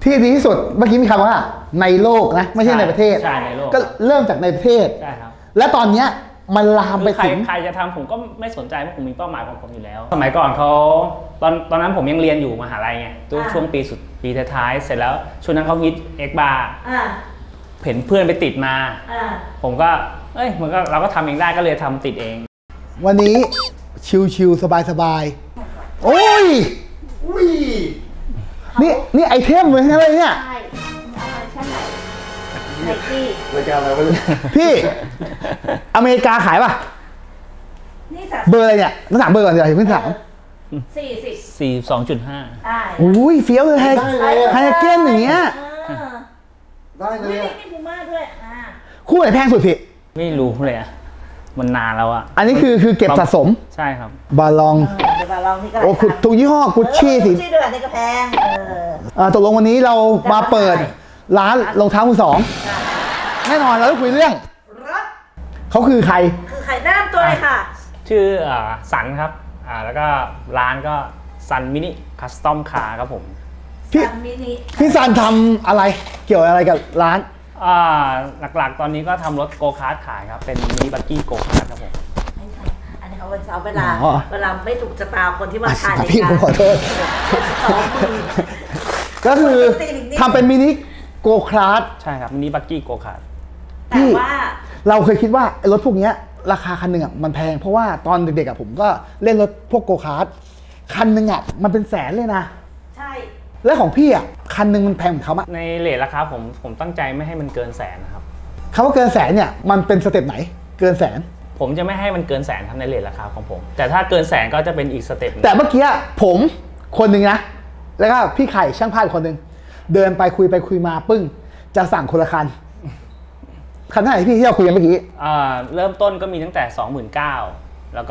ที่ดีที่สุดเมื่อกี้มีคำว่าในโลกนะไม่ใช่ในประเทศใช่ในโลกก็เริ่มจากในประเทศใช่ครับและตอนเนี้ยมันลามไปถึงใครจะทำผมก็ไม่สนใจเพราะผมมีเป้าหมายของผมอยู่แล้วสมัยก่อนเขาตอนนั้นผมยังเรียนอยู่มหาลัยไงช่วงปีท้ายๆเสร็จแล้วช่วงนั้นเขาฮิตเอ็กบาร์เห็นเพื่อนไปติดมาผมก็เราก็ทำเองได้ก็เลยทำติดเองวันนี้ชิวๆสบายๆโอ้ยนี่ไอเทมเลยใช่ไหมเนี่ยใช่เอามาชั้นไหนไนกี้รายการอะไรวะพี่อเมริกาขายป่ะนี่เบอร์อะไรเนี่ยต้องถามเบอร์ก่อนเดี๋ยวเพิ่งถาม 42.5 ได้อุ้ยเฟี้ยวเลยไฮเก้นอย่างเงี้ยได้เลยนี่พูม่าด้วยคู่ไหนแพงสุดพี่ไม่รู้เลยอะมันนานแล้วอะอันนี้คือเก็บสะสมใช่ครับบาลองนี่ก็โอ้ทุกยี่ห้อกุชชี่สิกุชชี่ด้วยนี่ก็แพงตกลงวันนี้เรามาเปิดร้านรองเท้ามือสองแน่นอนเราต้องคุยเรื่องเขาคือใครแนะนำตัวเลยค่ะชื่อสันครับแล้วก็ร้านก็ซันมินิคัสตอมคาร์ครับผมพี่ซันทำอะไรเกี่ยวอะไรกับร้านหลักๆตอนนี้ก็ทำรถโกคาร์ทขายครับเป็นมินิบักกี้โกคาร์ทครับผมอันนี้เขาเอาเวลาไม่ถูกชะตาคนที่มาขายพี่ผมขอโทษก็คือทำเป็นมินิโกคาร์ทใช่ครับมินิบักกี้โกคาร์ทแต่ว่าเราเคยคิดว่ารถพวกนี้ราคาคันหนึ่งมันแพงเพราะว่าตอนเด็กๆผมก็เล่นรถพวกโกคาร์ทคันหนึ่งมันเป็นแสนเลยนะใช่แล้วของพี่คันหนึ่งมันแพงเหมือนเขาในเรทราคาผมตั้งใจไม่ให้มันเกินแสนนะครับคำว่าเกินแสนเนี่ยมันเป็นสเต็ปไหนเกินแสนผมจะไม่ให้มันเกินแสนครับในเรทราคาของผมแต่ถ้าเกินแสนก็จะเป็นอีกสเต็ปแต่เมื่อกี้ผมคนหนึ่งนะแล้วก็พี่ไข่ช่างภาพคนหนึ่งเดินไปคุยมาปึ้งจะสั่งคนละคันเท่าไหร่พี่ที่เราคุยกันเมื่อกี้เริ่มต้นก็มีตั้งแต่ 29,000 แล้วก็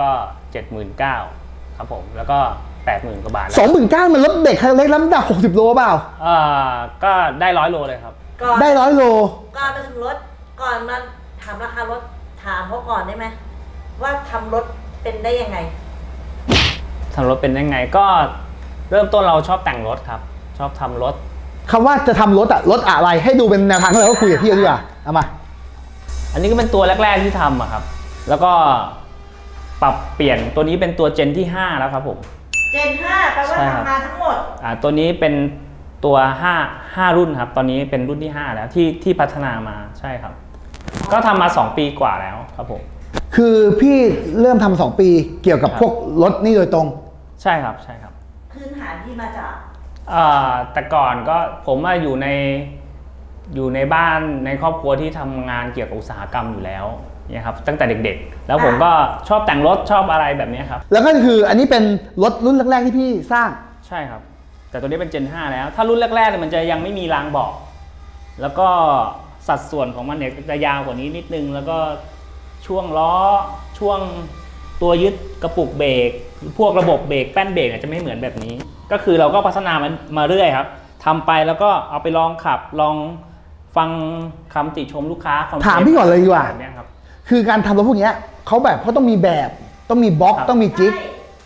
79,000 ครับผมแล้วก็80,000 กว่าบาท 29,000 มันรถเด็กคันเล็กน้ำหนัก60 โลเปล่าก็ได้100 โลเลยครับได้100 โลก่อนมาถึงรถก่อนมาถามราคารถถามเขาก่อนได้ไหมว่าทำรถเป็นได้ยังไงทำรถเป็นยังไงก็เริ่มต้นเราชอบแต่งรถครับชอบทำรถคำว่าจะทำรถอะไรให้ดูเป็นแนวทางแล้วก็คุยกับพี่ดีกว่าเอามาอันนี้ก็เป็นตัวแรกๆที่ทำครับแล้วก็ปรับเปลี่ยนตัวนี้เป็นตัวเจนที่5แล้วครับผมเจน5แปลว่าทำมาทั้งหมดตัวนี้เป็นตัว5รุ่นครับตอนนี้เป็นรุ่นที่5แล้วที่พัฒนามาใช่ครับก็ทำมา2 ปีกว่าแล้วครับผมคือพี่เริ่มทำ2 ปีเกี่ยวกับพวกรถนี่โดยตรงใช่ครับใช่ครับพื้นฐานที่มาจากแต่ก่อนก็ผมอยู่ในบ้านในครอบครัวที่ทำงานเกี่ยวกับอุตสาหกรรมอยู่แล้วเนี่ยครับตั้งแต่เด็กๆแล้วผมก็ชอบแต่งรถชอบอะไรแบบนี้ครับแล้วก็คืออันนี้เป็นรถรุ่นแรกๆที่พี่สร้างใช่ครับแต่ตัวนี้เป็น Gen 5 แล้วถ้ารุ่นแรกๆมันจะยังไม่มีรางเบาะแล้วก็สัดส่วนของมันเนี่ยจะยาวกว่านี้นิดนึงแล้วก็ช่วงล้อช่วงตัวยึดกระปุกเบรกพวกระบบเบรกแป้นเบรกจะไม่เหมือนแบบนี้ก็คือเราก็พัฒนามันมาเรื่อยครับทำไปแล้วก็เอาไปลองขับลองฟังคำติชมลูกค้าถามพี่ก่อนเลยดีกว่าคือการทำรถพวกนี้เขาต้องมีแบบต้องมีบล็อกต้องมีจิ๊ก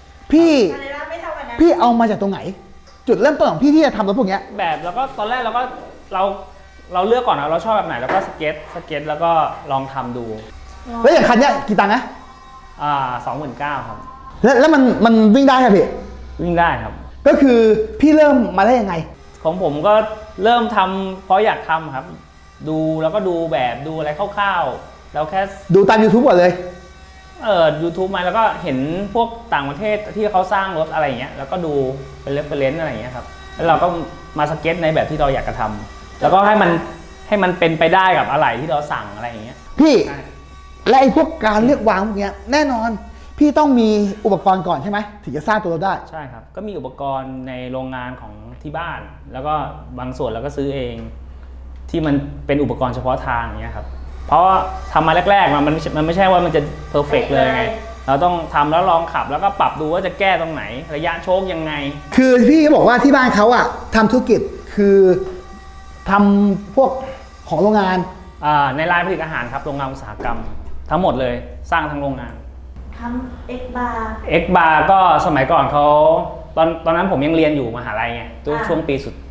พี่เอามาจากตรงไหนจุดเริ่มต้นของพี่ที่จะทำรถพวกนี้แบบแล้วก็ตอนแรกเราเลือกก่อนนะเราชอบแบบไหนแล้วก็สเก็ตแล้วก็ลองทำดูแล้วอย่างคันนี้กี่ตังค์นะ 29,000 ครับแล้วมันวิ่งได้ครับพี่วิ่งได้ครับก็คือพี่เริ่มมาได้ยังไงของผมก็เริ่มทำเพราะอยากทำครับดูแล้วก็ดูแบบดูอะไรคร่าวๆเราแค่ดูตาม YouTube ก่อนเลย YouTube มาแล้วก็เห็นพวกต่างประเทศที่เขาสร้างรถอะไรอย่างเงี้ยแล้วก็ดูเป็นเรฟเฟอเรนซ์อะไรอย่างเงี้ยครับแล้วเราก็มาสเก็ตในแบบที่เราอยากจะทำแล้วก็ให้มันเป็นไปได้กับอะไรที่เราสั่งอะไรอย่างเงี้ยพี่และไอ้พวกการเลือกวางพวกเนี้ยแน่นอนพี่ต้องมีอุปกรณ์ก่อนใช่ไหมถึงจะสร้างตัวเราได้ใช่ครับก็มีอุปกรณ์ในโรงงานของที่บ้านแล้วก็บางส่วนเราก็ซื้อเองที่มันเป็นอุปกรณ์เฉพาะทางอย่างเงี้ยครับเพราะทำมาแรกๆมันไม่ใช่ว่ามันจะเพอร์เฟกต์เลยไงเราต้องทำแล้วลองขับแล้วก็ปรับดูว่าจะแก้ตรงไหนระยะโชคยังไงคือพี่ก็บอกว่าที่บ้านเขาทำธุรกิจคือทำพวกของโรงงานในรายผลิตอาหารครับโรงงานอุตสาหกรรมทั้งหมดเลยสร้างทั้งโรงงานทำเอ็กบาร์ก็สมัยก่อนเขาตอนนั้นผมยังเรียนอยู่มหาลัยไงช่วงปี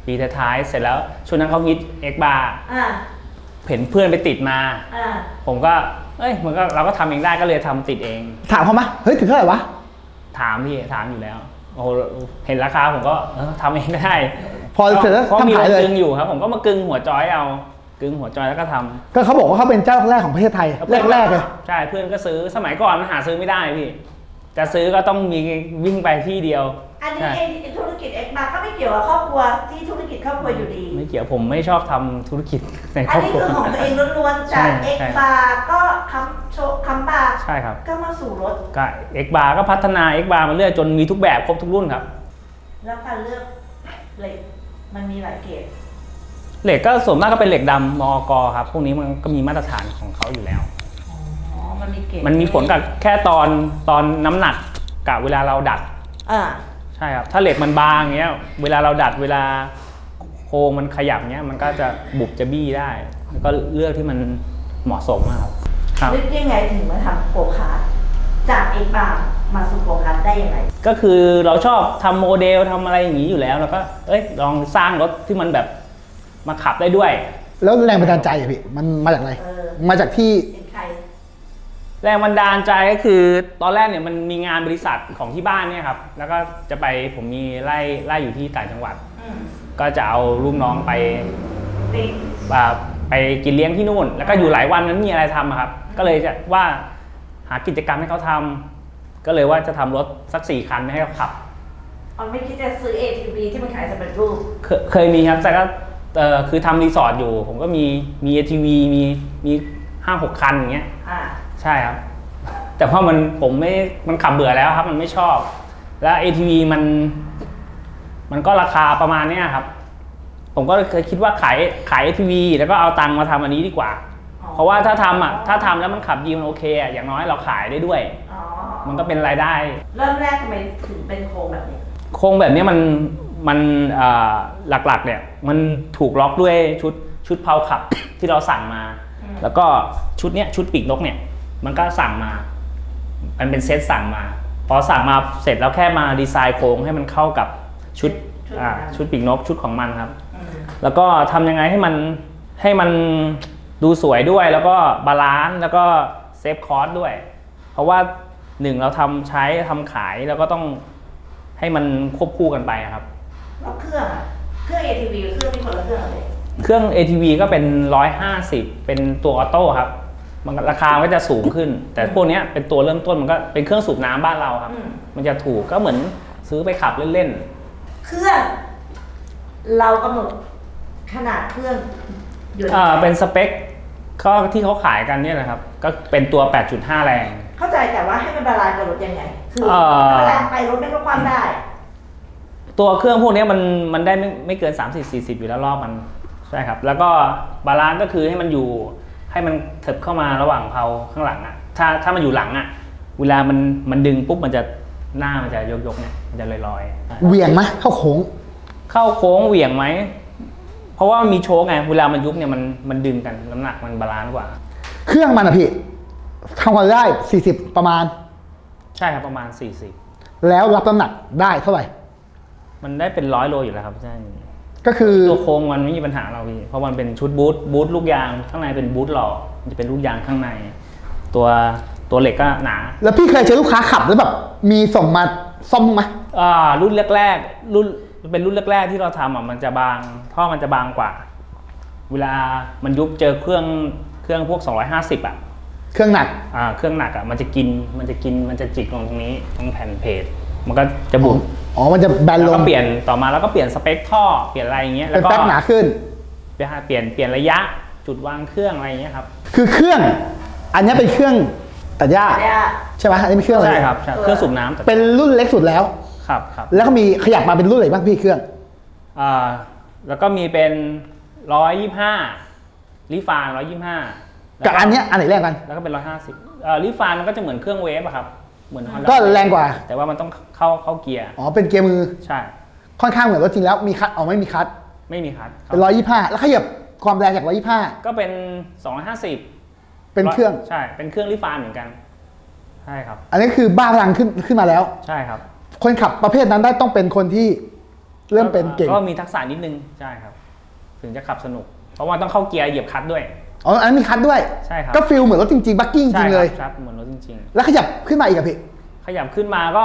ปีท้ายๆเสร็จแล้วช่วงนั้นเขาฮิตเอ็กบาร์เห็นเพื่อนไปติดมาผมก็มันก็เราก็ทำเองได้ก็เลยทำติดเองถามเขาไหมเฮ้ยถึงเท่าไหร่วะถามพี่ถามอยู่แล้วโอ้โหเห็นราคาผมก็ทำเองได้พอเสร็จแล้วทำขายเลยกึ่งอยู่ครับผมก็มากึ่งหัวจอยเอากึ่งหัวจอยแล้วก็ทำก็เขาบอกว่าเขาเป็นเจ้าแรกของประเทศไทยแรกเลยใช่เพื่อนก็ซื้อสมัยก่อนมันหาซื้อไม่ได้พี่จะซื้อก็ต้องมีวิ่งไปที่เดียวอันนี้เองธุรกิจเอ็กบาร์ก็ไม่เกี่ยวกับครอบครัวที่ธุรกิจครอบครัวอยู่ดีไม่เกี่ยวผมไม่ชอบทำธุรกิจในครอบครัวอันนี้คือของตัวเองล้วนๆจากเอ็กบาร์ก็คำบาร์ใช่ครับก็มาสู่รถก็เอ็กบาร์ก็พัฒนาเอ็กบาร์มาเรื่อยจนมีทุกแบบครบทุกรุ่นครับแล้วการเลือกเหล็กมันมีหลายเกรดเหล็กก็ส่วนมากก็เป็นเหล็กดำมอกครับพวกนี้มันก็มีมาตรฐานของเขาอยู่แล้วมันมีผลกับแค่ตอนน้ำหนักกับเวลาเราดัดใช่ครับถ้าเหล็กมันบางเงี้ยเวลาเราดัดเวลาโครงมันขยับเงี้ยมันก็จะบุบจะบี้ได้แล้วก็เลือกที่มันเหมาะสมครับนึกยังไงถึงมาทำโกคาร์ทจากเอ็กบาร์มาสู่โกคาร์ทได้ยังไงก็คือเราชอบทำโมเดลทำอะไรอย่างนี้อยู่แล้วแล้วก็ลองสร้างรถที่มันแบบมาขับได้ด้วยแล้วแรงบันดาลใจอะพี่มันมาจากอะไรมาจากที่แรงบันดาลใจก็คือตอนแรกเนี่ยมันมีงานบริษัทของที่บ้านเนี่ยครับแล้วก็จะไปผมมีไร่อยู่ที่ต่างจังหวัดก็จะเอาลูกน้องไปกินเลี้ยงที่นู่นแล้วก็อยู่หลายวันนั้นมีอะไรทำครับก็เลยจะว่าหากิจกรรมให้เขาทำก็เลยว่าจะทำรถสัก4 คันไม่ให้เขาขับไม่คิดจะซื้อ ATV ที่มันขายสำเร็จรูปเคยมีครับแต่ก็คือทำรีสอร์ทอยู่ผมก็มี ATV มี5-6 คันอย่างเงี้ยใช่ครับแต่เพราะมันขับเบื่อแล้วครับมันไม่ชอบแล้ว ATV มันก็ราคาประมาณนี้ครับผมก็เคยคิดว่าขาย ATV แล้วก็เอาตังค์มาทำอันนี้ดีกว่าเพราะว่าถ้าทำแล้วมันขับดีมันโอเคอย่างน้อยเราขายได้ด้วยมันก็เป็นรายได้เริ่มแรกทำไมถึงเป็นโครงแบบนี้โครงแบบนี้มันหลักๆเนี่ยมันถูกล็อกด้วยชุดเพลาขับที่เราสั่งมาแล้วก็ชุดปีกนกเนี่ยมันก็สั่งมามันเป็นเซตสั่งมาพอสั่งมาเสร็จแล้วแค่มาดีไซน์โครงให้มันเข้ากับชุดปีกนกชุดของมันครับแล้วก็ทำยังไงให้มันดูสวยด้วยแล้วก็บาลานซ์แล้วก็เซฟคอสด้วยเพราะว่า1เราทำขายแล้วก็ต้องให้มันควบคู่กันไปครับแล้วเครื่อง ATV เครื่องมีคนละเครื่องเลยเครื่อง ATV ก็เป็น150เป็นตัวออโต้ครับมันราคาก็จะสูงขึ้นแต่พวกนี้เป็นตัวเริ่มต้นมันก็เป็นเครื่องสูบน้ำบ้านเราครับมันจะถูกก็เหมือนซื้อไปขับเล่นๆเครื่องเรากำหนดขนาดเครื่องอยู่เป็นสเปคก็ที่เขาขายกันเนี่ยแหละครับก็เป็นตัว 8.5 แรงเข้าใจแต่ว่าให้มันบาลานซ์กับรถยังไงคืแรงไปรถไม่ลดความได้ตัวเครื่องพวกนี้มันได้ไม่เกิน30-40อยู่แล้วรอบมันใช่ครับแล้วก็บาลานซ์ก็คือให้มันอยู่ให้มันเถิบเข้ามาระหว่างเพลาข้างหลังอ่ะถ้ามันอยู่หลังอ่ะเวลามันดึงปุ๊บมันจะหน้ามันจะยกเนี่ยมันจะลอยเหวี่ยงไหมเข้าโค้งเหวี่ยงไหมเพราะว่ามันมีโชคไงเวลามันยุบเนี่ยมันดึงกันน้ำหนักมันบาลานซ์กว่าเครื่องมันอะพี่ทำความได้40ประมาณใช่ครับประมาณ40 แล้วรับน้ำหนักได้เท่าไหร่มันได้เป็น100 โลอยู่แล้วครับใช่ก็คือตัวโครงมันไม่มีปัญหาเราพี่เพราะมันเป็นชุดบูทลูกยางข้างในเป็นบูทหล่อมันจะเป็นลูกยางข้างในตัวเหล็กก็หนาแล้วพี่เคยเจอลูกค้าขับแล้วแบบมีส่งมาซ่อมไหมรุ่นแรกเป็นรุ่นแรกที่เราทำมันจะบางท่อมันจะบางกว่าเวลามันยุบเจอเครื่องพวก250 เครื่องหนักเครื่องหนักมันจะจิกลงตรงนี้ตรงแผ่นเพจมันก็จะบุบมันจะแบนลงแล้วก็เปลี่ยนต่อมาแล้วก็เปลี่ยนสเปคท่อเปลี่ยนอะไรอย่างเงี้ยแล้วก็แป๊บหนาขึ้นเปลี่ยนระยะจุดวางเครื่องอะไรอย่างเงี้ยครับคือเครื่องอันนี้เป็นเครื่องตัดหญ้าใช่ไหมอันนี้เป็นเครื่องอะไรใช่ครับเครื่องสูบน้ำเป็นรุ่นเล็กสุดแล้วครับแล้วก็มีขยับมาเป็นรุ่นอะไรบ้างพี่เครื่องแล้วก็มีเป็น125ลิฟาน125 กับอันนี้อันไหนแรงกันแล้วก็เป็น150ลิฟานมันก็จะเหมือนเครื่องเวฟอะครับเหมือนก็แรงกว่าแต่ว่ามันต้องเข้าเกียร์เป็นเกียร์มือใช่ค่อนข้างเหมือนรถจริงแล้วมีคัทไม่มีคัทเป็น125แล้วขยับความแรงจาก125 ก็เป็น250 เป็นเครื่องใช่เป็นเครื่องลิฟานเหมือนกันใช่ครับอันนี้คือบ้าพลังขึ้นมาแล้วใช่ครับคนขับประเภทนั้นได้ต้องเป็นคนที่เริ่มเป็นเก่งก็มีทักษะนิดนึงใช่ครับ ถึงจะขับสนุก เพราะว่าต้องเข้าเกียร์เหยียบคลัตช์ด้วยอ๋ออันนั้นมีคัทด้วยใช่ครับก็ฟิลเหมือนรถจริงๆบักกิ้งจริงเลยครับเหมือนรถจริงแล้วขยับขึ้นมาอีกอะพี่ๆ ขยับขึ้นมาก็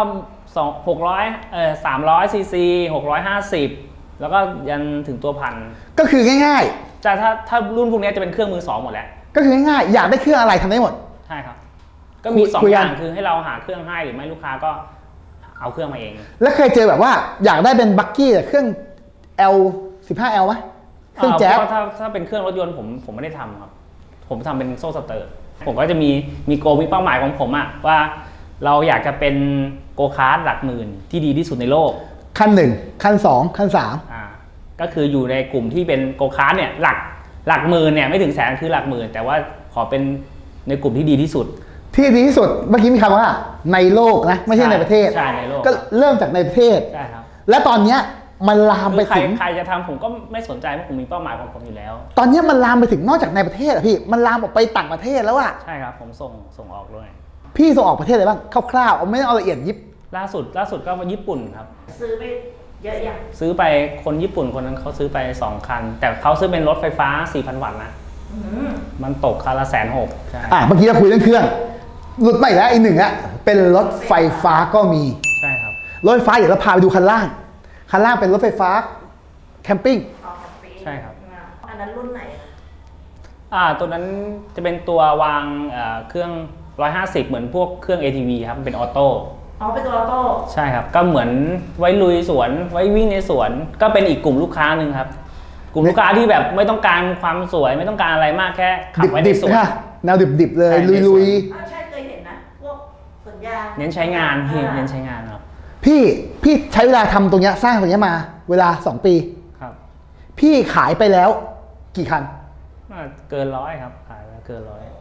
300 ซีซี650 แล้วก็ยันถึงตัวพันก็คือง่ายแต่ถ้ารุ่นพวกนี้จะเป็นเครื่องมือ 2หมดแล้วๆ ก็คือง่ายๆอยากได้เครื่องอะไรทำได้หมดใช่ครับ ก็มี2 คุยอกันย่างคือให้เราหาเครื่องให้หรือไม่ลูกค้าก็เอาเครื่องมาเองแล้วเคยเจอแบบว่าอยากได้เป็นบักกี้แต่เครื่อง L 15L ไหมเครื่องแจ๊สเพราะถ้าเป็นเครื่องรถยนต์ผมไม่ได้ทำครับ ผมทำเป็นโซ่สเตอร์ ผมก็จะมีโกมีเป้าหมายของผมอะว่าเราอยากจะเป็นโกคาร์ทหลักหมื่นที่ดีที่สุดในโลกคัน1คัน2คัน3 ก็คืออยู่ในกลุ่มที่เป็นโกคาร์ทเนี่ยหลักหมื่นเนี่ยไม่ถึงแสนคือหลักหมื่นแต่ว่าขอเป็นในกลุ่มที่ดีที่สุดที่ดีที่สุดเมื่อกี้มีคำว่าในโลกนะไม่ใช่ในประเทศใช่ในโลกก็เริ่มจากในประเทศใช่ครับและตอนเนี้ยมันลามไปคือถึงใครจะทำผมก็ไม่สนใจเพราะผมมีเป้าหมายของผมอยู่แล้วตอนเนี้ยมันลามไปถึงนอกจากในประเทศอะพี่มันลามออกไปต่างประเทศแล้วอะใช่ครับผมส่งออกด้วยพี่ส่งออกประเทศอะไรบ้างคร่าวๆเอาไม่เอาละเอียดยิบล่าสุดก็ญี่ปุ่นครับซื้อไปเยอะยังซื้อไปคนญี่ปุ่นคนนั้นเขาซื้อไป2 คัน แต่เขาซื้อเป็นรถไฟฟ้า 4,000 วัตต์นะ มันตกคันละ160,000ใช่เมื่อกี้เราคุยเรื่องเครื่องหลุดไปอีกแล้วอีกหนึ่งอะเป็นรถไฟฟ้าก็มีใช่ครับรถไฟฟ้าเดี๋ยวเราพาไปดูคันล่างเป็นรถไฟฟ้าแคมปิ้งใช่ครับอันนั้นรุ่นไหนอะตัวนั้นจะเป็นตัววางเครื่อง150เหมือนพวกเครื่อง ATV ครับเป็นออโต้อ๋อเป็นตัวออโต้ใช่ครับก็เหมือนไว้ลุยสวนไว้วิ่งในสวนก็เป็นอีกกลุ่มลูกค้าหนึ่งครับ กลุ่มลูกค้าที่แบบไม่ต้องการความสวยไม่ต้องการอะไรมากแค่ขับไว้ในดิบสวนๆค่ะแนวดิบๆเลยใช่ในสวนลุยใช่เคยเห็นนะพวกสวนยางเน้นใช้งานพี่เน้นใช้งานครับๆพี่ใช้เวลาทำตรงเนี้ยสร้างตรงเนี้ยมาเวลา2 ปีครับพี่ขายไปแล้วกี่คันเกิน100ครับขายแล้วเกิน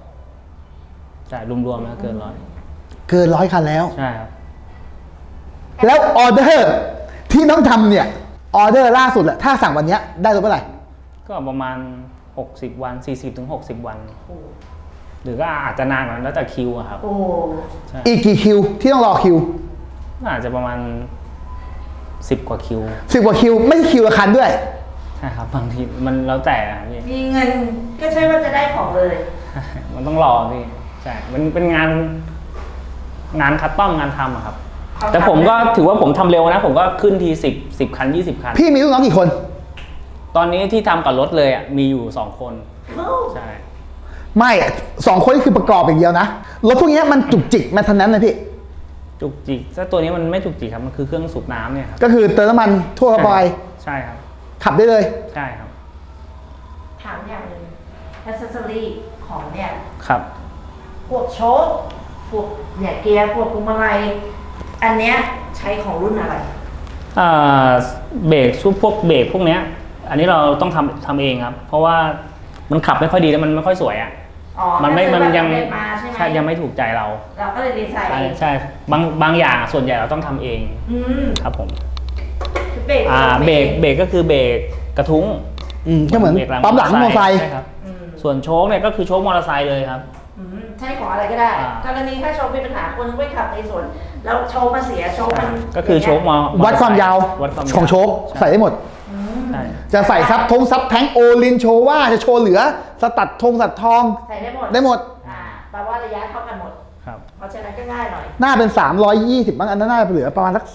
100ใช่รวมๆแล้วเกิน100 เกิน100 คันแล้วใช่ครับแล้วออเดอร์ที่ต้องทำเนี่ยออเดอร์ล่าสุดแหละถ้าสั่งวันเนี้ยได้รถเมื่อไหร่ก็ประมาณ60 วัน40-60 วันโอ้หรือก็อาจจะนานกว่านั้นแล้วแต่คิวอะครับโอ้ใช่อีกกี่คิวที่ต้องรอคิวอาจจะประมาณ10 กว่าคิว 10 กว่าคิวไม่ใช่คิวละคันด้วยใช่ครับบางทีมันแล้วแต่อะพี่มีเงินก็ใช่ว่าจะได้ของเลยมันต้องรอพี่ใช่มันเป็นงานคัสตอมงานทำอะครับ แต่ผมก็ถือว่าผมทำเร็วนะผมก็ขึ้นที10 คัน 20 คันพี่มีลูกน้องกี่คนตอนนี้ที่ทำกับรถเลยอะมีอยู่2 คนใช่ไม่2 คนนี่คือประกอบอย่างเดียวนะรถพวกเนี้ยมันจุกจิกแมนเทนแนนซ์นะพี่จุกจิกถ้าตัวนี้มันไม่จุกจิกครับมันคือเครื่องสูบน้ำเนี่ยครับก็คือเติมน้ำมันทั่วไปใช่ครับขับได้เลยใช่ครับถามอย่างหนึ่งแอสเซสซอรี่ของเนี่ยครับพวกโชคพวกเนี่ยเกียร์พวกพวงมาลัยอันเนี้ยใช้ของรุ่นอะไรเบรกพวกเบรกพวกเนี้ยอันนี้เราต้องทำเองครับ เพราะว่ามันขับไม่ค่อยดีแล้วมันไม่ค่อยสวยอ่ะอ๋อมันยังซื้อแบบสำเร็จมาใช่ไหมยังไม่ถูกใจเราเราก็เลยดีไซน์เองใช่บางอย่างส่วนใหญ่เราต้องทำเองอืมครับผมคือเบรกเบรกก็คือเบรกกระทุ้งก็เหมือนบรกปั๊มหลังมอเตอร์ไซค์ใช่ครับอืมส่วนโชคเนี่ยก็คือโชคมอเตอร์ไซค์เลยครับใช่ของอะไรก็ได้อ่ากรณีถ้าโชว์มีปัญหาคนไม่ขับในสวนแล้วโชว์มาเสียโชว์มันก็คือโชควัดความยาววัดความยาวของโชคใส่ได้หมดใช่จะใส่ซับแท้งโอลินโชว่าจะโชว์เหลือสตัดทองใส่ได้หมดได้หมดแปลว่าระยะเท่ากันหมดครับเพราะฉะนั้นก็ง่ายหน่อยหน้าเป็น320บ้างอันนั้นน่าจะเหลือประมาณสัก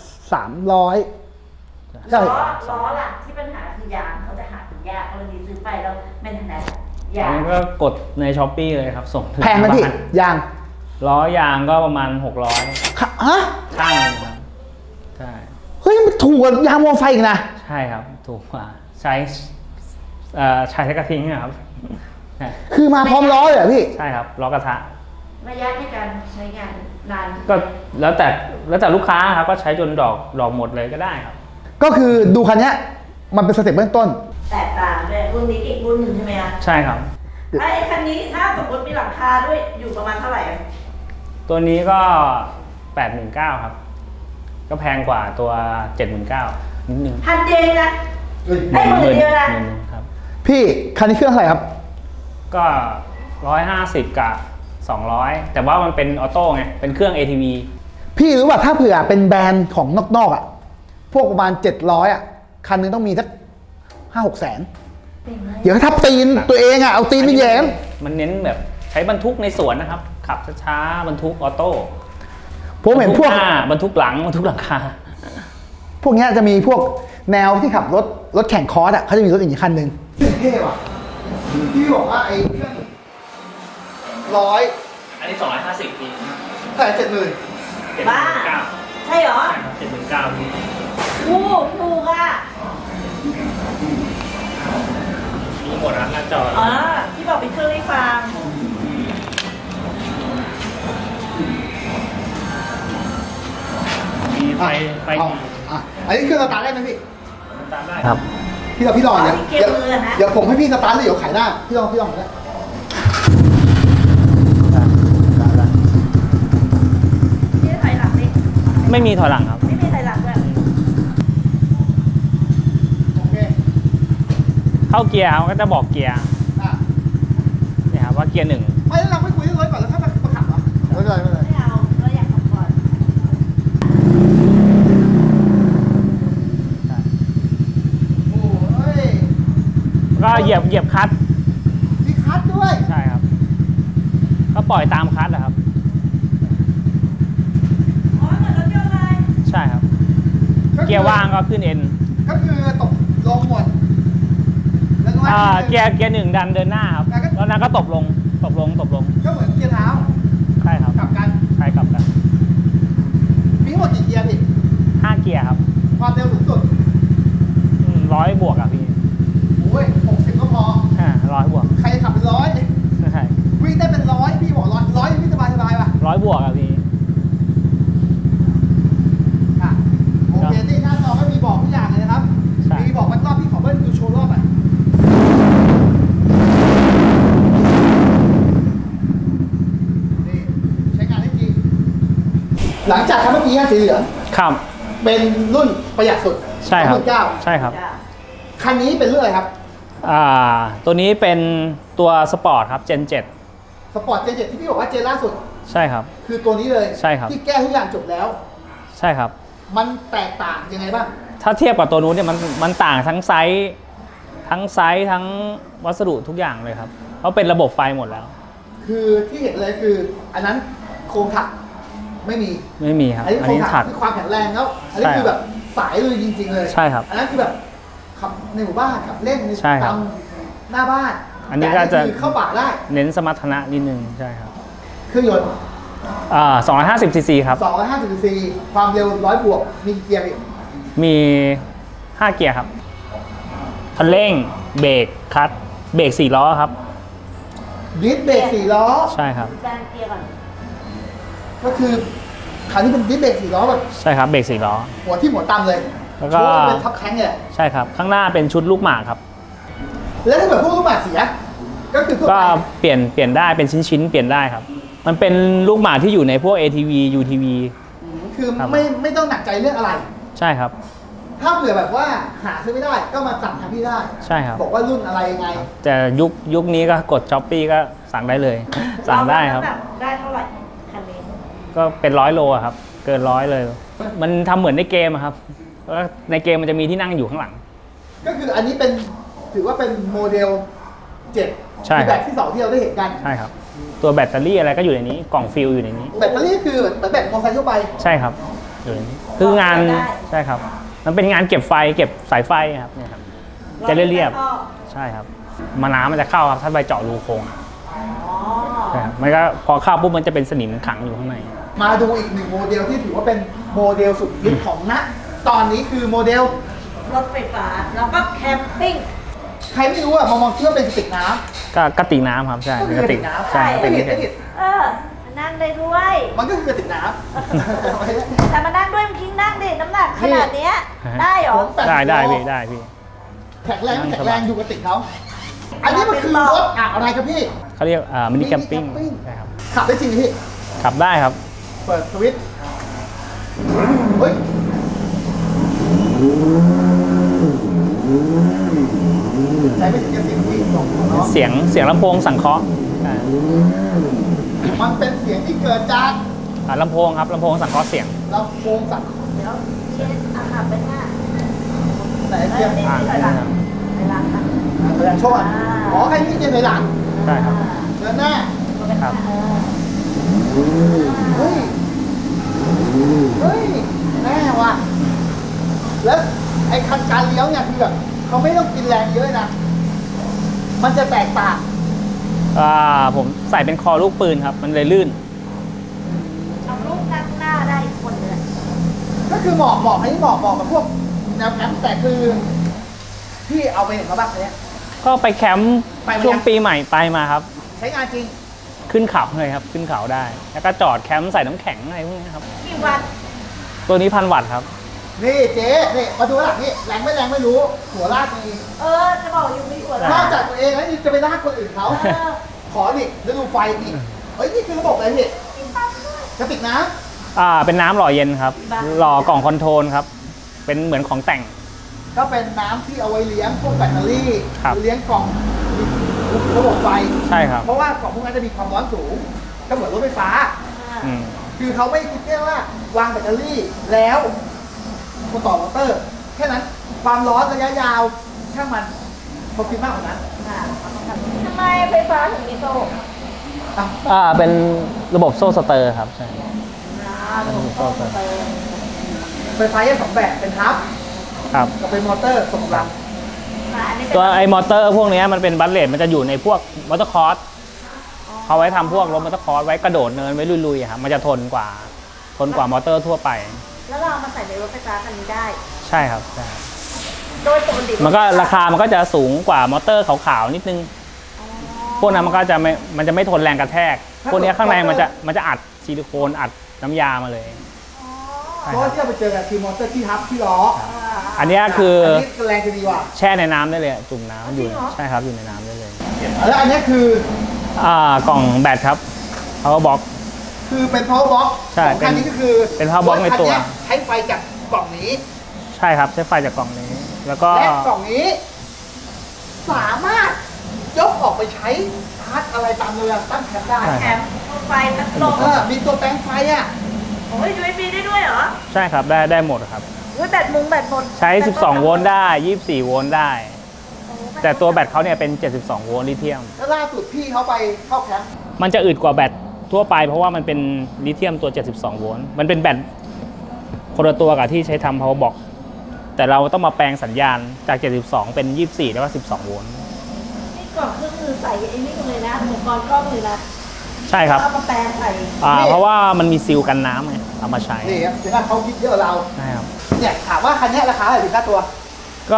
300 ใช่ล้อล่ะที่ปัญหาคือยางเขาจะหาถึงยากกรณีซื้อไปแล้วเป็นแนนอัยาน งนี้ก็กดในช้อปปี้เลยครับส่งถึงแพงไหมพี่บ้านยางล้อยางก็ประมาณ600 ฮะข้างหนึงครับใช่เฮ้ยมันถูกกว่ายางมอเตอร์ไซค์อีกนะใช่ครับถูกกว่าใช้กระทิ้งนะครับใช่คือมาพร้อมล้อเลยเหรอพี่ใช่ครับล้อกระทะระยะในการใช้งานนานก็แล้วแต่ลูกค้าครับก็ใช้จนดอกหมดเลยก็ได้ครับก็คือดูคันเนี้ยมันเป็นสเต็ปเบื้องต้นแตกต่างด้วยรุ่นนี้อีกรุ่นหนึ่งใช่ไหมคะใช่ครับไอ้คันนี้ถ้าสมมติมีหลังคาด้วยอยู่ประมาณเท่าไหร่อะตัวนี้ก็ 89,000ครับ ก็แพงกว่าตัว 79,000นิดนึงพันเดงนะได้หมื่นเดียวนะ 10,000ครับพี่คันนี้เครื่องเท่าไหร่ครับก็150กับ200แต่ว่ามันเป็นออโต้ไงเป็นเครื่อง ATV พี่รู้ป่ะถ้าเผื่อเป็นแบรนด์ของนอกๆอ่ะพวกประมาณ700อ่ะคันหนึงต้องมีสัก5-6 แสนเดี๋ยวถ้าตีนตัวเองอะเอาตีนไปแย้มมันเน้นแบบใช้บรรทุกในสวนนะครับ ขับช้าๆบรรทุกออโต้ผมเห็นพวกบรรทุกหน้าบรรทุกหลังบรรทุกหลังคาพวกเนี้ยจะมีพวกแนวที่ขับรถแข่งคอร์สอะเขาจะมีรถอย่างนี้คันหนึ่งเท่ว่ะที่บอกว่าไอ้เครื่อง100 อันนี้250ปีแต่70,000 บ้า ใช่เหรอ 79พี่ถูกอ่ะมีหมดนะหน้าจออ๋อที่บอกเป็นเครื่องรีฟาร์มมีไฟเอาอันนี้เครื่องสตาร์ทได้ไหมพี่ตามได้ครับพี่ลองอ๋อที่เกมมือนะเดี๋ยวผมให้พี่สตาร์ทเลยเดี๋ยวขายหน้าพี่ลองก็ได้ที่ถอยหลังดิไม่มีถอยหลังครับไม่มีถอยหลังด้วยโอเคเข้าเกียร์เขาก็จะบอกเกียร์อ่ะเนี่ยครับว่าเกียร์หนึ่งไม่แล้วเราไม่คุยเรื่องรถก่อนแล้วค่อยมาขับเหรอไม่เป็นไรไม่เป็นไรไม่เอาเราอยากขับก่อนโอ้ยก็เหยียบคลัตช์มีคัทด้วยใช่ครับ ก็ปล่อยตามคลัตช์นะครับอ๋อเหมือนรถยนต์เลยใช่ครับ เกียร์ว่างก็ขึ้นเอ็นก็คือตกลงหมดแล้วก็เกียร์หนึ่งดันเดินหน้าครับ แล้วนั้นก็ตบลงก็เหมือนเกียร์เท้าใช่ครับกลับกันใช่กลับกันมีทั้งหมดกี่เกียร์พี่ 5 เกียร์ครับความเร็วสูงสุด 100 บวกอะพี่โอ้ย60ก็พอ 100 บวกใครขับเป็น100 ใช่วิ่งได้เป็น100พี่บอก100วิ่งสบายป่ะ 100 บวกอะพี่อ่ะโอเคนี่หน้าจอก็มีบอกทุกอย่างเลยนะครับใช่มีบอกมันรอบพี่ขอเบิ้ลดูโชว์รอบอ่ะนี่ใช้งานได้จริงหลังจากคันเมื่อกี้สีเหลืองครับเป็นรุ่นประหยัดสุดใช่ครับ 29,000 ใช่ครับคันนี้เป็นรุ่นอะไรครับตัวนี้เป็นตัวสปอร์ตครับ Gen สปอร์ตเจน7ที่พี่บอกว่าเจนล่าสุด 7 ใช่ครับคือตัวนี้เลยใช่ครับที่แก้ทุกอย่างจบแล้วใช่ครับมันแตกต่างยังไงบ้างถ้าเทียบกับตัวนู้นเนี่ยมันต่างทั้งไซส์ทั้งวัสดุทุกอย่างเลยครับ เพราะเป็นระบบไฟหมดแล้วคือที่เห็นเลยคือ อันนั้นโครงถักไม่มีไม่มีครับอันนี้อันโครงนี้ถัถักกคือความแข็งแรงแล้ว อันนี้ใช่คือแบบสายเลยจริง ๆ เลยใช่ครับอันนั้นคือแบบขับในหมู่บ้านขับเล่นในใช่ครับตามหน้าบ้านอันนี้ก็จะแต่คือเข้าป่าได้เน้นสมรรถนะนิดนึงใช่ครับเครื่องยนต์ 250 ซีซีครับ 250 cc ความเร็ว100 บวก มีกี่เกียร์อีกมี 5 เกียร์ครับคันเร่งเบรกคลัตช์เบรก4 ล้อครับดิสเบรก4 ล้อใช่ครับดันเกียร์ก่อนก็คือคันนี้เป็นดิสเบรก4 ล้อแบบใช่ครับเบรก4 ล้อหัวที่หัวต่ำเลยแล้วก็โชว์เป็นท็อปแข้งเนี่ยใช่ครับ ข้างหน้าเป็นชุดลูกหมากครับแล้วถ้าเกิดพวกลูกหมากเสีย ก็คือทั่วก็ไปเปลี่ยนได้เป็นชิ้นเปลี่ยนได้ครับ มันเป็นลูกหมากที่อยู่ในพวก ATV UTV คือครับไม่ต้องหนักใจเรื่องอะไรใช่ครับถ้าเผื่อแบบว่าหาซื้อไม่ได้ก็มาสั่งทางพี่ได้ใช่ครับบอกว่ารุ่นอะไรยังไงแต่ยุคนี้ก็กดช้อปปี้ก็สั่งได้เลย สั่งได้ครับเาน้ำหนักได้เท่าไหร่คันนี้ก็เป็น100 โลอะครับ เกิน100 เลย มันทำเหมือนในเกมอะครับแล้วในเกมมันจะมีที่นั่งอยู่ข้างหลังก็คืออันนี้เป็นถือว่าเป็นโมเดล 7 ใช่ครับแบบที่ 2 ที่เราได้เห็นกันใช่ครับ ตัวแบตเตอรี่อะไรก็อยู่ในนี้ กล่องฟิลอยู่ในนี้แบตเตอรี่คือเหมือนแบตมอเตอร์ไซค์ทั่วไปใช่ครับอยู่ในนี้คืองานใช่ครับ มันเป็นงานเก็บไฟเก็บสายไฟครับเนี่ยครับ จะเรียบๆใช่ครับมาน้ำมันจะเข้าครับถ้าไปเจาะรูโครงอ๋อใช่ครับมันก็พอเข้าปุ๊บมันจะเป็นสนิมขังอยู่ข้างในมาดูอีกหนึ่งโมเดลที่ถือว่าเป็นโมเดลสุดฮิตของณตอนนี้คือโมเดลรถไฟฟ้า แล้วก็แคมปิ้งใครไม่รู้อะมองคิดว่าเป็นกระติกน้ำก็กระติกน้ำครับใช่ก็คืเป็นอก กระระติติกกน้ำใช่กระติกไม่นี่ผิดไม่ผิดนั่งได้ด้วยมันก็คือกระติกน้ำแต่มานั่งด้วยมันคิงนั่งดิน้ำหนักขนาดเนี้ยได้เหรอผม80 ได้โลพี่ได้พี่แข็งแรงไม่แข็งแรงดูกระติกเขาอันนี้มันคือรถอะไรครับพี่เขาเรียกมินิแคมปิ้งมินิแคมปิ้งใช่ครับขับได้จริงไหมพี่ขับได้ครับเปิดสวิตช์เฮ้ยใช้ไม่ถึงจะเสียงที่ตรงเนาะเสียงลำโพงสังเคราะห์ใช่มันเป็นเสียงที่เกิดจากลำโพงครับลำโพงสังเคราะห์เสียงลำโพงสั่นเดี๋ยวเช็ดอาหารไปหน้าไหนเกียร์นี่ถอยหลังถอยหลังค่ะถอยหลังโชว์อ๋อใครนี่เกียร์ถอยหลังใช่ครับเดินหน้าครับเฮ้ยเฮ้ยแน่ว่ะแล้วไอ้คันการเลี้ยวเนี่ยคือแบบเขาไม่ต้องกินแรงเยอะนะมันจะแตกต่างผมใส่เป็นคอลูกปืนครับ มันเลยลื่นเอาลูกนั่งหน้าได้อีกคนเลยก็คือเหมาะอันนี้เหมาะกับพวกแนวแคมป์แต่คือพี่เอาไปเห็นเขาบ้างเนี่ยก็ไปแคมป์ไปมายังช่วงปีใหม่ไปมาครับใช้งานจริงขึ้นเขาเลยครับ ขึ้นเขาได้ แล้วก็จอดแคมป์ใส่น้ำแข็งอะไรพวกนี้ครับกี่วันตัวนี้1,000 วัตต์ครับนี่เจ๊นี่มาดูหลังนี่แรงไม่รู้หัวลากมีจะบอกอยู่ไม่อวดนอกจากตัวเองแล้วยังจะไปลากคนอื่นเขาเออขอดิแล้วดูไฟดิเฮ้ยนี่คือระบบอะไรพี่กระติกน้เป็นน้ำหล่อเย็นครับ หล่อกล่องคอนโทรลครับ เป็นเหมือนของแต่งำก็เป็นน้ำที่เอาไว้เลี้ยงพวกแบตเตอรี่ครับเลี้ยงกล่องระบบไฟใช่ครับเพราะว่ากล่องพวกนั้นจะมีความร้อนสูงก็เหมือนรถไฟฟ้าอืมคือเขาไม่คิดแค่ว่าวางแบตเตอรี่แล้วมาต่อมอเตอร์ แค่นั้นความร้อนระยะยาวช่างมันเขาคิดมากกว่านั้นทำไมไฟฟ้าถึงมีโซ่เป็นระบบโซ่สเตอร์ครับใช่ถูกต้องเลยไฟฟ้าแยกสองแบบเป็นฮับครับกับเป็นมอเตอร์ส่งกำลังอันนี้เป็นตัวไอ้มอเตอร์พวกเนี้ยมันเป็นบัสเลตมันจะอยู่ในพวกมอเตอร์คอร์สเขาไว้ทำพวกรถมอเตอร์คอร์สไว้กระโดดเนินไว้ลุยๆอะครับมันจะทนกว่ามอเตอร์ทั่วไปแล้วเราเอามาใส่ในรถไฟฟ้าคันนี้ได้ใช่ครับใช่โดยปกติมันก็ราคามันก็จะสูงกว่ามอเตอร์ขาวๆนิดนึง พวกนั้นมันก็จะไม่ทนแรงกระแทก พวกเนี้ยข้างในมันจะอัดซิลิโคนอัดน้ำยามาเลยใช่เพราะครัว่าบที่เราไปเจอกันคือมอเตอร์ที่ฮับที่ล้ออันเนี้ยคืออันนี้แรงจะดีกว่าแช่ในน้ำได้เลยอะจุ่มน้ำอยู่ใช่ครับอยู่ในน้ำได้เลยแล้วอันนี้คือกล่องแบตครับ power box คือเป็น power box ใช่ของคันนี้ก็คือเป็น power box ในตัวคัเยใช้ไฟจากกล่องนี้ใช่ครับใช้ไฟจากกล่องนี้ แล้วก็และกล่องนี้ สามารถยกออกไปใช้ชาร์จอะไรตามเรือตั้งแคมป์ได้แถมไฟพัดลมมีตัวแปลงไฟอ่ะโอ้ย USB ได้ด้วยเหรอใช่ครับได้หมดครับอุ้ยแบตหมดใช้ 12 โวลต์ได้ 24 โวลต์ได้ แต่ตัวแบตเขาเนี่ยเป็น 72 โวลต์ลิเธียมแล้วล่าสุดพี่เขาไปเข้าแคมป์มันจะอืดกว่าแบตทั่วไปเพราะว่ามันเป็นลิเธียมตัว 72 โวลต์ มันเป็นแบตคนละตัวกับที่ใช้ทำ power box แต่เราต้องมาแปลงสัญญาณจาก 72 เป็น 24 แล้วก็ 12 โวลต์นี่กล่องเครื่องมือใส่ไอ้นี่เลยนะอุปกรณ์กล้องเลยนะใช่ครับเอามาแปลงใส่เพราะว่ามันมีซีลกันน้ำไงเอามาใช้นี่ครับถึงว่าเขาคิดเยอะกว่าเราใช่ครับเนี่ยถามว่าคันนี้ราคาเท่าไหร่ถึงค่าตัวก็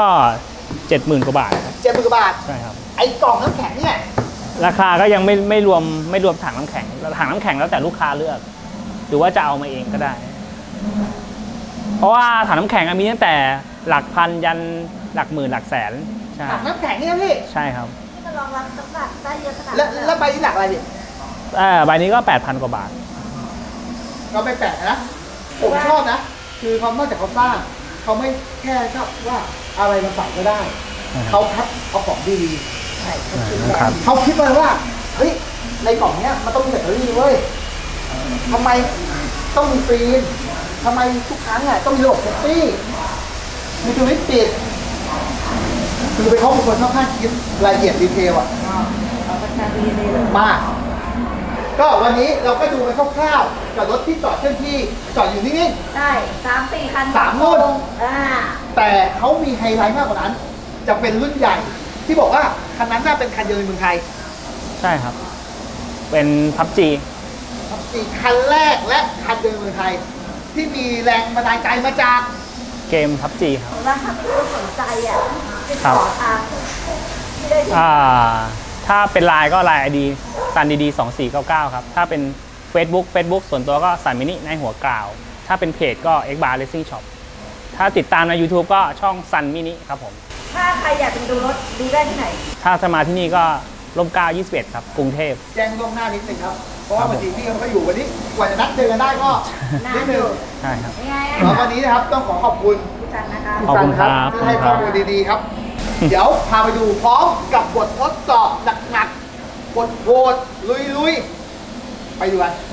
70,000 กว่าบาทครับ 70,000 กว่าบาทใช่ครับไอ้กล่องน้ำแข็งเนี่ยราคาก็ยังไม่รวมถังน้ำแข็งถังน้ำแข็งแล้วแต่ลูกค้าเลือก หรือว่าจะเอามาเองก็ได้ เพราะว่าถังน้ำแข็งมีตั้งแต่หลักพันยันหลักหมื่นหลักแสนใช่ถังน้ำแข็งเนี่ยพี่ใช่ครับที่มันรองรับน้ำหนักได้เยอะขนาดแล้วใบนี้หนักอะไรพี่ใบนี้ก็ 8,000 กว่าบาทเราไปแปะนะ ผมชอบนะ คือเขานอกจากเขาสร้าง เขาไม่แค่ชอบว่าอะไรมาใส่ก็ได้ เขาคัดเอาของดีๆใช่เขาคิดครับเขาคิดมาว่าเฮ้ยในกล่องเนี้ยมันต้องมีแบตเตอรี่เว้ยทำไมต้องมีฟิล์มทำไมทุกครั้งอ่ะต้องมีระบบเซฟตี้มีตัวนี้ปิดคือไปเขาเป็นคนชอบค่อนข้างคิดรายละเอียดดีเทลอ่ะเอาประชาดีเลยมาก ก็วันนี้เราก็ดูกันคร่าวๆกับรถที่จอดเคลื่อนที่จอดอยู่นิ่งได้3-4 คัน 3 รุ่นอ่าๆแต่เขามีไฮไลท์มากกว่านั้น จะเป็นรุ่นใหญ่ ที่บอกว่าคันนั้นน่าเป็นคันเดียวในเมืองไทยใช่ครับ เป็นพับจีอีกคันแรกและคันเดียวในเมืองไทย ที่มีแรงบันดาลใจมาจากเกมพับจีครับแล้วถ้ามีคนสนใจอ่ะติดครับต่อทางที่ได้ที่ถ้าเป็นไลน์ก็ไลน์ ID ซันดี2499 ครับ ถ้าเป็น Facebook ส่วนตัวก็สันมินิในหัวกล่าว ถ้าเป็นเพจก็ X Bar Racing Shop ถ้าติดตามใน YouTube ก็ช่องซันมินิครับผมถ้าใครอยากไปดูรถดูได้ที่ไหนถ้าจะมาที่นี่ก็ร่มเกล้า21 ครับ กรุงเทพแจ้งล่วงหน้านิดนึงครับ เพราะว่าบางทีพี่เขาก็อยู่วันนี้กว่าจะนัดเจอกันได้ก็นิดนึงใช่ครับยังไงแล้ววันนี้นะครับต้องขอขอบคุณพี่จันนะคะขอบคุณครับที่ให้ข้อมูลดีๆครับ เดี๋ยวพาไปดูพร้อมกับบททดสอบหนักๆบทโหดลุยๆ ไปดูกัน